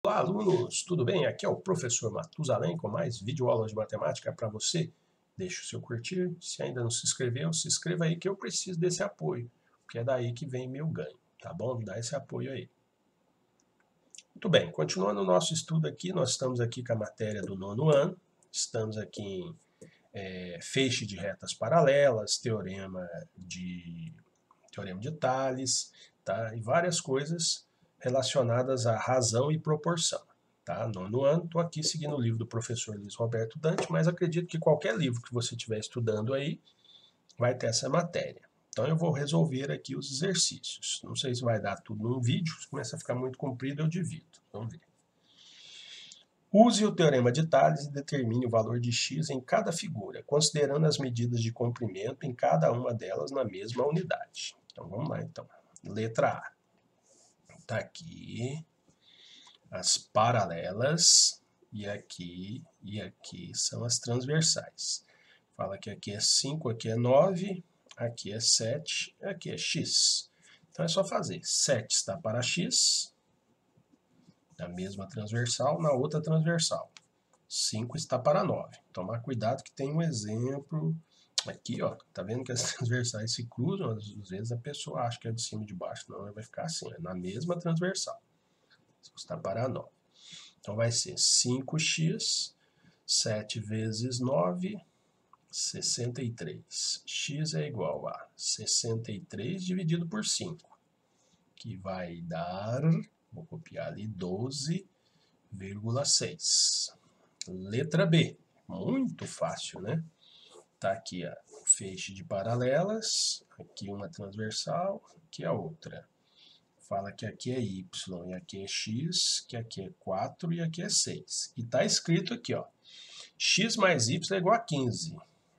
Olá, alunos! Tudo bem? Aqui é o professor Matusalém com mais videoaulas de matemática para você. Deixe o seu curtir. Se ainda não se inscreveu, se inscreva aí que eu preciso desse apoio, porque é daí que vem meu ganho, tá bom? Dá esse apoio aí. Muito bem, continuando o nosso estudo aqui, nós estamos aqui com a matéria do 9º ano, estamos aqui em feixe de retas paralelas, teorema de Tales, tá? E várias coisas relacionadas à razão e proporção. Tá? 9º ano, estou aqui seguindo o livro do professor Luiz Roberto Dante, mas acredito que qualquer livro que você estiver estudando aí vai ter essa matéria. Então eu vou resolver aqui os exercícios. Não sei se vai dar tudo num vídeo, se começa a ficar muito comprido eu divido. Vamos ver. Use o teorema de Tales e determine o valor de x em cada figura, considerando as medidas de comprimento em cada uma delas na mesma unidade. Então vamos lá então. Letra A. Está aqui as paralelas e aqui são as transversais. Fala que aqui é 5, aqui é 9, aqui é 7, aqui é x. Então é só fazer. 7 está para x, na mesma transversal, na outra transversal. 5 está para 9. Tomar cuidado que tem um exemplo aqui, ó. Tá vendo que as transversais se cruzam? Às vezes a pessoa acha que é de cima e de baixo. Não, vai ficar assim, é na mesma transversal. 5 está para 9. Então vai ser 5x, 7 vezes 9, 63. X é igual a 63 dividido por 5, que vai dar, vou copiar ali, 12,6. Letra B, muito fácil, né? Tá aqui ó, o feixe de paralelas, aqui uma transversal, aqui a outra. Fala que aqui é y e aqui é x, que aqui é 4 e aqui é 6. E tá escrito aqui, ó, x mais y é igual a 15.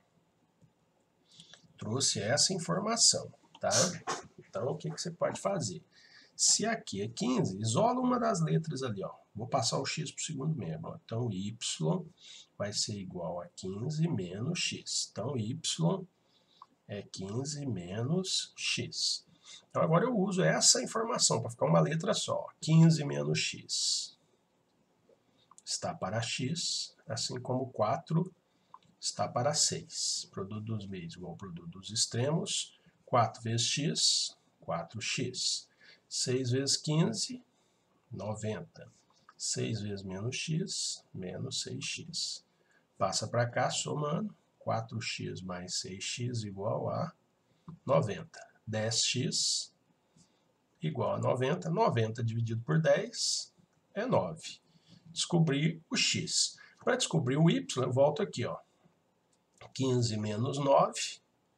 Trouxe essa informação, tá? Então, o que você pode fazer? Se aqui é 15, isola uma das letras ali, ó. Vou passar o x para o segundo membro. Ó. Então, y vai ser igual a 15 menos x. Então, y é 15 menos x. Então, agora eu uso essa informação para ficar uma letra só. 15 menos x está para x, assim como 4 está para 6. Produto dos meios igual ao produto dos extremos. 4 vezes x, 4x. 6 vezes 15, 90. 6 vezes menos x, menos 6x. Passa para cá, somando. 4x mais 6x igual a 90. 10x igual a 90. 90 dividido por 10 é 9. Descobrir o x. Para descobrir o y, eu volto aqui, ó. 15 menos 9,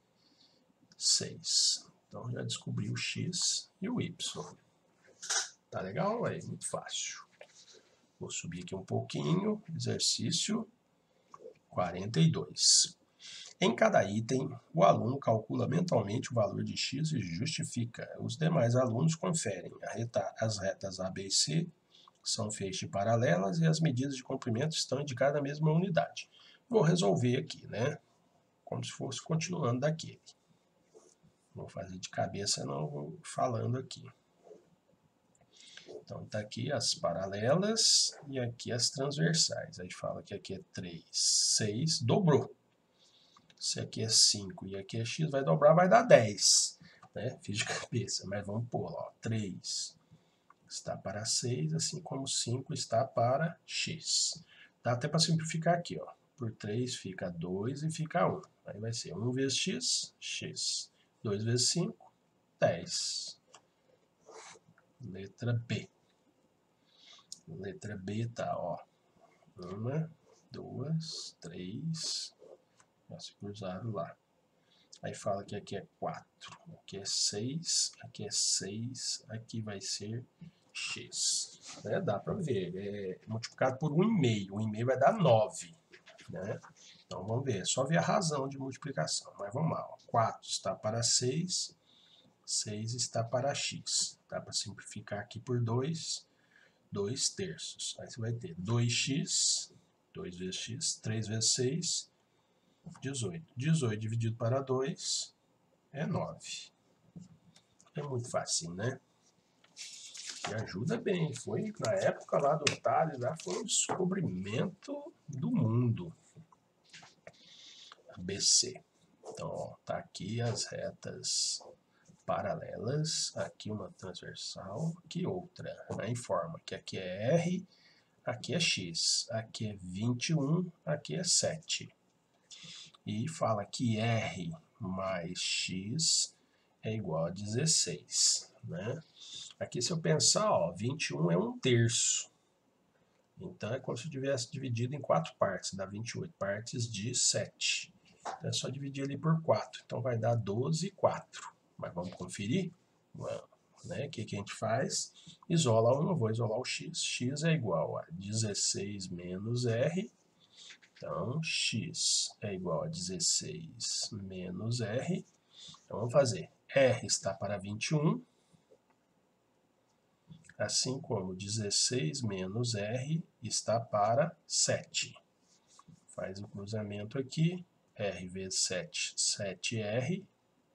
6. Então, já descobri o x e o y. Tá legal? É muito fácil. Vou subir aqui um pouquinho. Exercício 42. Em cada item, o aluno calcula mentalmente o valor de x e justifica. Os demais alunos conferem as retas A, B e C, são feixes paralelas e as medidas de comprimento estão indicadas na mesma unidade. Vou resolver aqui, né? Como se fosse continuando daquele. Vou fazer de cabeça, não vou falando aqui. Então, tá aqui as paralelas e aqui as transversais. Aí fala que aqui é 3, 6, dobrou. Se aqui é 5 e aqui é x, vai dobrar, vai dar 10. Né? Fiz de cabeça, mas vamos pôr, ó. 3 está para 6, assim como 5 está para x. Dá até para simplificar aqui, ó. Por 3 fica 2 e fica 1. Aí vai ser 1 vezes x, x. 2 vezes 5, 10. Letra B. Letra B tá, ó. 1, 2, 3. Já se cruzaram lá. Aí fala que aqui é 4, aqui é 6, aqui é 6, aqui vai ser x. Né? Dá para ver, é multiplicado por 1,5. 1,5 vai dar 9. Né? Então vamos ver, é só ver a razão de multiplicação. Mas vamos lá, ó. 4 está para 6, 6 está para x. Dá para simplificar aqui por 2, 2 terços. Aí você vai ter 2x, 2 vezes x, 3 vezes 6, 18. 18 dividido para 2 é 9. É muito fácil, né? que ajuda bem. Foi na época lá do Tales, lá foi um descobrimento do mundo. BC. Então, ó, tá aqui as retas paralelas, aqui uma transversal, aqui outra. Aí informa que aqui é R, aqui é X, aqui é 21, aqui é 7. E fala que R mais X é igual a 16, né? Aqui se eu pensar, ó, 21 é 1/3. Então é como se eu tivesse dividido em 4 partes, dá 28 partes de 7. Então é só dividir ali por 4, então vai dar 12 e 4. Mas vamos conferir? Vamos, né? O que a gente faz? Isola 1, eu vou isolar o x. X é igual a 16 menos R. Então, x é igual a 16 menos R. Então, vamos fazer. R está para 21, assim como 16 menos R está para 7. Faz o cruzamento aqui. R vezes 7, 7R.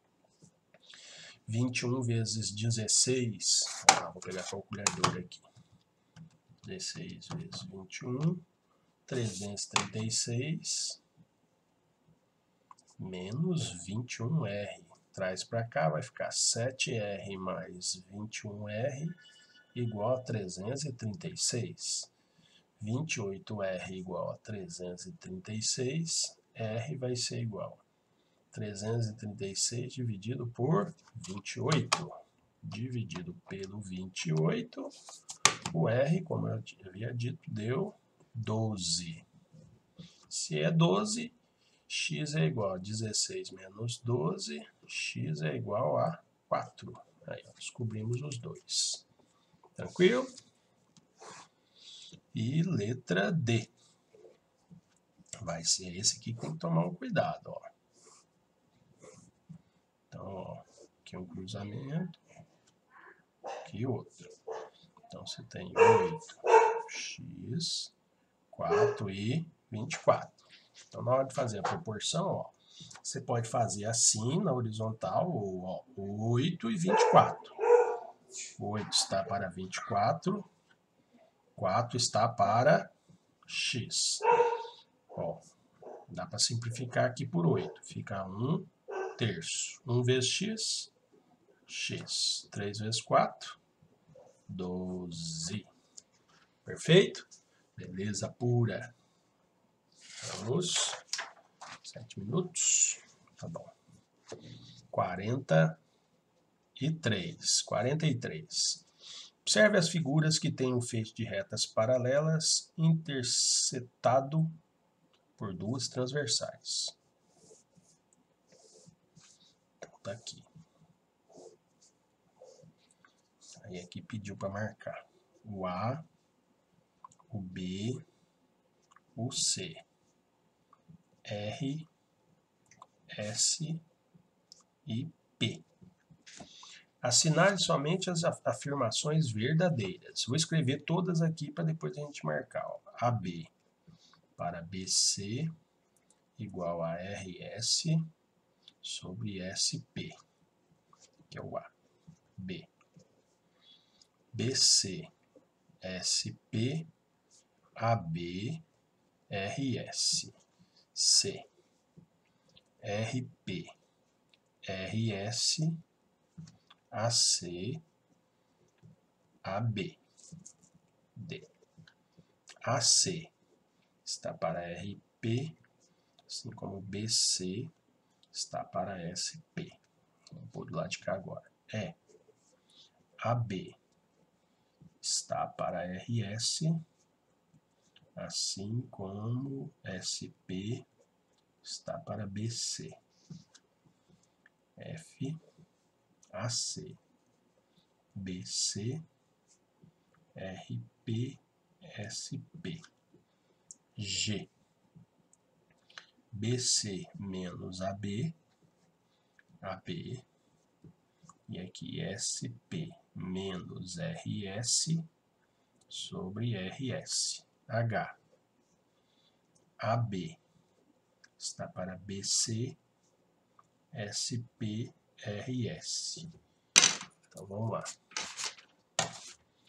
21 vezes 16, vou pegar a calculadora aqui. 16 vezes 21, 336, menos 21R. Traz para cá, vai ficar 7R mais 21R igual a 336. 28R igual a 336, R vai ser igual a 336 dividido por 28. Dividido pelo 28, o R, como eu havia dito, deu 12. Se é 12, x é igual a 16 menos 12, x é igual a 4. Aí, ó, descobrimos os dois. Tranquilo? E letra D. Vai ser esse aqui que tem que tomar um cuidado, ó. Então, ó, aqui um cruzamento, aqui outro. Então, você tem 8x, 4 e 24. Então, na hora de fazer a proporção, ó, você pode fazer assim na horizontal, ou ó, 8 e 24. 8 está para 24, 4 está para x. Ó, dá para simplificar aqui por 8. Fica 1/3. 1 vezes x, x. 3 vezes 4, 12. Perfeito? Beleza pura. Vamos. 7 minutos. Tá bom. 43. Observe as figuras que têm um feixe de retas paralelas interceptado por duas transversais. Então, tá aqui. Aí aqui pediu para marcar o A, o B, o C, R, S e P. Assinale somente as afirmações verdadeiras. Vou escrever todas aqui para depois a gente marcar. Ó. AB para BC igual a RS sobre SP, que é o A. B. BC, SP, AB, RS. C. RP, RS, AC, AB. D. AC está para RP, assim como BC está para SP. Vamos pôr do lado de cá agora. AB está para RS, assim como SP está para BC. F, AC, BC, RP, SP. G, BC menos AB, AB, e aqui SP menos RS sobre RS. H, AB está para BC, SP, RS. Então, vamos lá.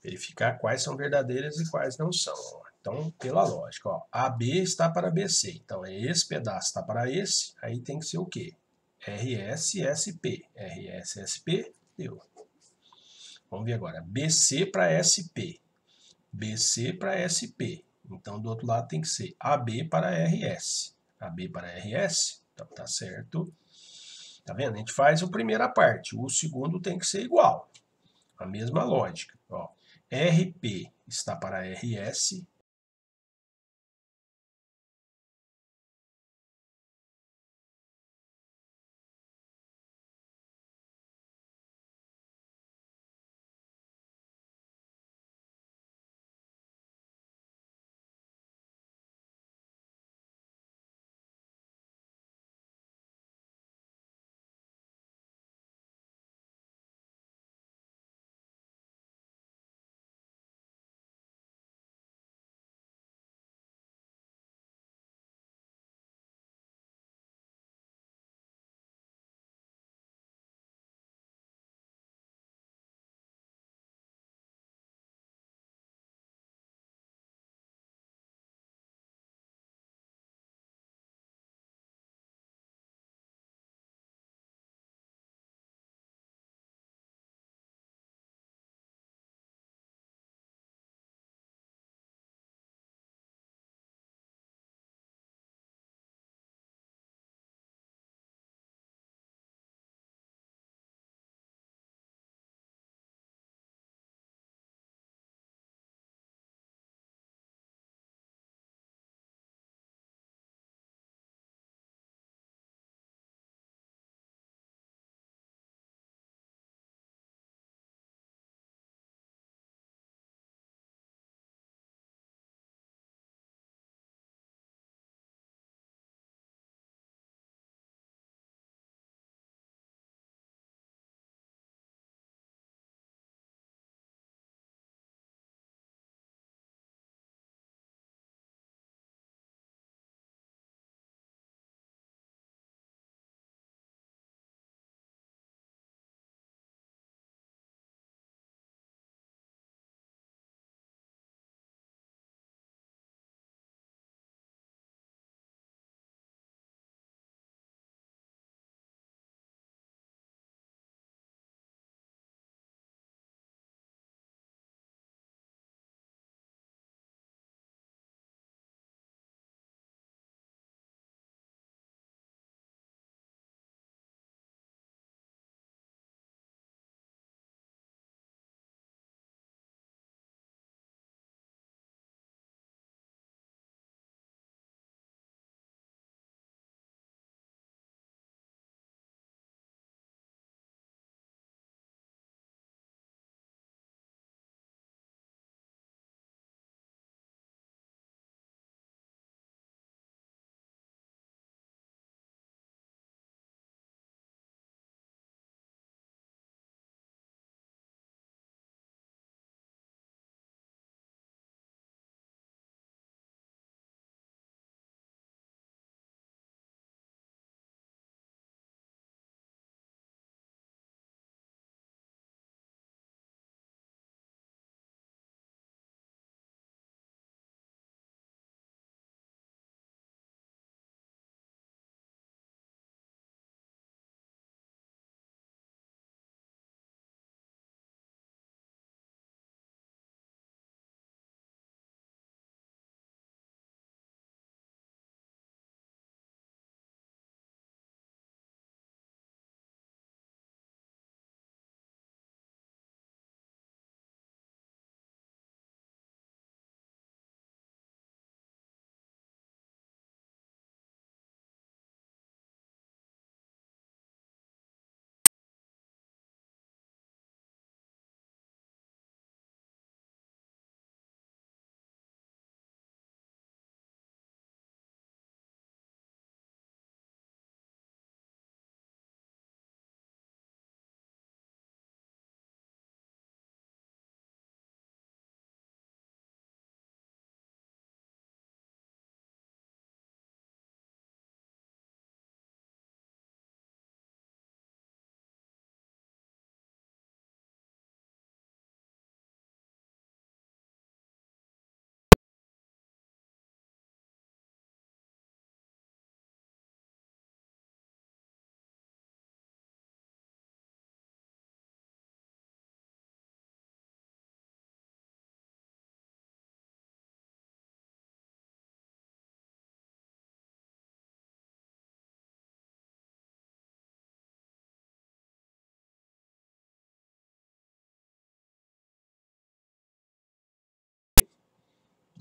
Verificar quais são verdadeiras e quais não são. Ó. Então, pela lógica, ó, AB está para BC. Então, esse pedaço está para esse, aí tem que ser o quê? RSSP. RSSP, deu. Vamos ver agora. BC para SP. BC para SP. Então, do outro lado tem que ser AB para RS. AB para RS, então tá certo. Tá vendo? A gente faz a primeira parte, o segundo tem que ser igual. A mesma lógica. Ó. RP está para RS,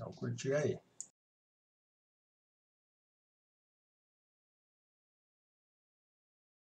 Dá um curtir aí.